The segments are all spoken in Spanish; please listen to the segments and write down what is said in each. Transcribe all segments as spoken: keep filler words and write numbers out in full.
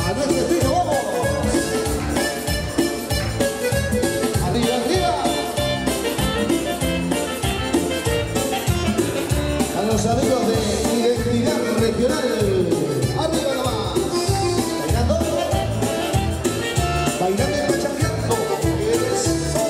A nuestro estilo, vamos. Arriba, arriba. A los amigos de Identidad Regional. Arriba nomás. Bailando. Bailando y machaqueando. Eso.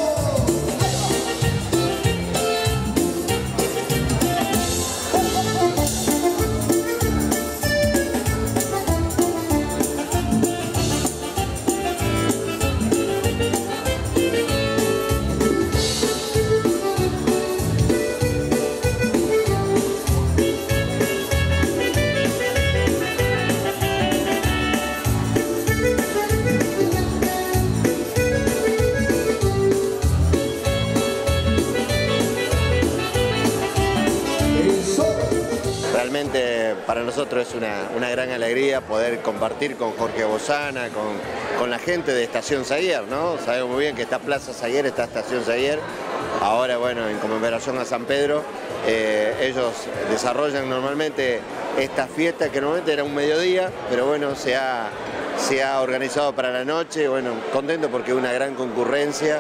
Realmente para nosotros es una, una gran alegría poder compartir con Jorge Bozana, con, con la gente de Estación Saguier, ¿no? Sabemos muy bien que está Plaza Saguier, está Estación Saguier. Ahora, bueno, en conmemoración a San Pedro, eh, ellos desarrollan normalmente esta fiesta que normalmente era un mediodía, pero bueno, se ha, se ha organizado para la noche. Bueno, contento porque es una gran concurrencia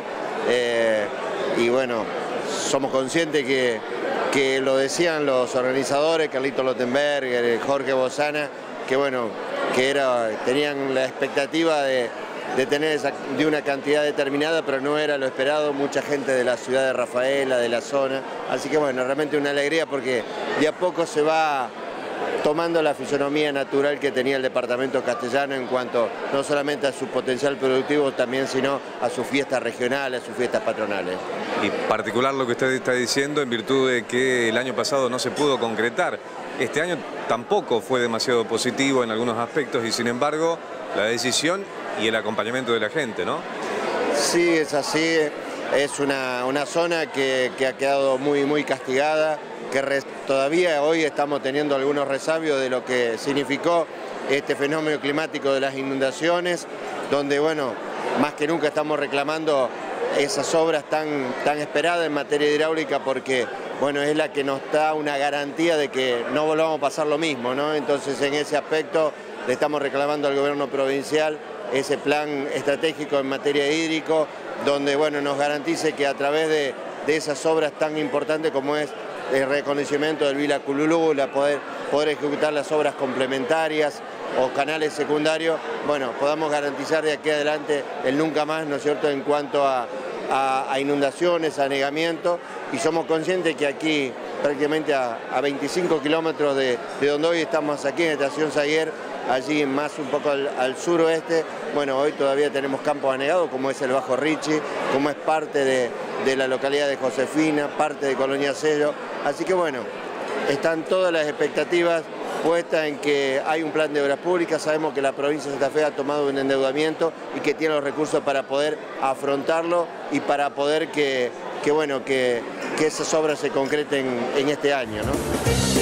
eh, y bueno, somos conscientes que que lo decían los organizadores, Carlito Lottenberger, Jorge Bozana, que bueno, que era, tenían la expectativa de, de tener esa, de una cantidad determinada, pero no era lo esperado, mucha gente de la ciudad de Rafaela, de la zona, así que bueno, realmente una alegría porque de a poco se va tomando la fisonomía natural que tenía el departamento castellano en cuanto no solamente a su potencial productivo, también sino a sus fiestas regionales, a sus fiestas patronales. Y particular lo que usted está diciendo en virtud de que el año pasado no se pudo concretar. Este año tampoco fue demasiado positivo en algunos aspectos y sin embargo la decisión y el acompañamiento de la gente, ¿no? Sí, es así. Es una, una zona que, que ha quedado muy, muy castigada, que res, todavía hoy estamos teniendo algunos resabios de lo que significó este fenómeno climático de las inundaciones, donde, bueno, más que nunca estamos reclamando esas obras tan, tan esperadas en materia hidráulica porque, bueno, es la que nos da una garantía de que no volvamos a pasar lo mismo, ¿no? Entonces, en ese aspecto le estamos reclamando al gobierno provincial ese plan estratégico en materia hídrico, donde, bueno, nos garantice que a través de, de esas obras tan importantes como es el reconocimiento del Vila Cululú, la poder, poder ejecutar las obras complementarias o canales secundarios, bueno, podamos garantizar de aquí adelante el nunca más, ¿no es cierto?, en cuanto a, a, a inundaciones, a anegamiento, y somos conscientes que aquí, prácticamente a, a veinticinco kilómetros de, de donde hoy estamos aquí en Estación Saguier, allí más un poco al, al suroeste, bueno, hoy todavía tenemos campos anegados, como es el Bajo Richi, como es parte de, de la localidad de Josefina, parte de Colonia Sello, así que bueno, están todas las expectativas puestas en que hay un plan de obras públicas, sabemos que la provincia de Santa Fe ha tomado un endeudamiento y que tiene los recursos para poder afrontarlo y para poder que, que, bueno, que, que esas obras se concreten en este año, ¿no?